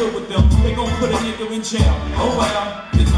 deal with them. They gon' put a nigga in jail. Oh well, it's